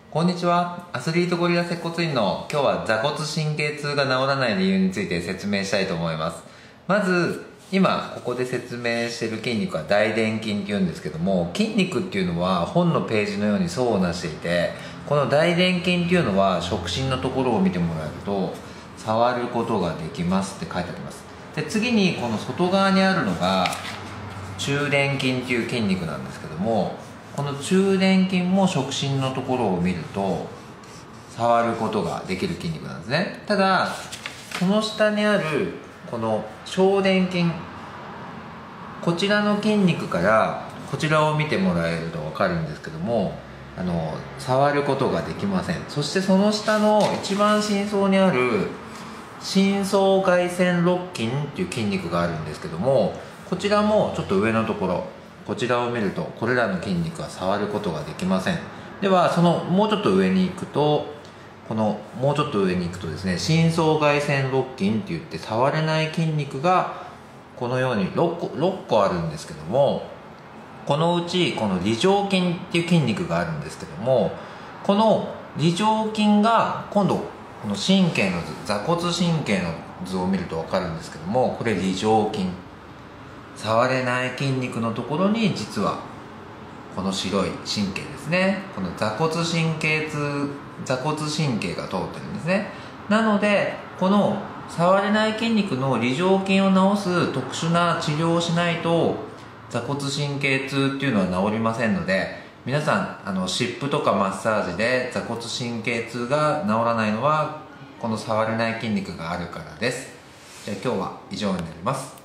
こんにちは。アスリートゴリラ接骨院の今日は座骨神経痛が治らない理由について説明したいと思います。まず、今ここで説明している筋肉は大臀筋っていうんですけども、筋肉っていうのは本のページのように層をなしていて、この大臀筋っていうのは触診のところを見てもらえると触ることができますって書いてあります。で、次にこの外側にあるのが中臀筋っていう筋肉なんですけども、この中臀筋も触診のところを見ると触ることができる筋肉なんですね。ただその下にあるこの小臀筋、こちらの筋肉からこちらを見てもらえると分かるんですけども、触ることができません。そしてその下の一番深層にある深層外旋肋筋っていう筋肉があるんですけども、こちらもちょっと上のところ、こちらを見るとこれらの筋肉は触ることができません。ではそのもうちょっと上に行くと、このもうちょっと上に行くとですね、深層外旋肋筋って言って触れない筋肉がこのように6個あるんですけども、このうちこの梨状筋っていう筋肉があるんですけども、この梨状筋が今度この神経の図、座骨神経の図を見ると分かるんですけども、これ梨状筋、触れない筋肉のところに実はこの白い神経ですね、この座骨神経痛、座骨神経が通ってるんですね。なのでこの触れない筋肉の梨状筋を治す特殊な治療をしないと座骨神経痛っていうのは治りませんので、皆さん湿布とかマッサージで座骨神経痛が治らないのはこの触れない筋肉があるからです。じゃあ今日は以上になります。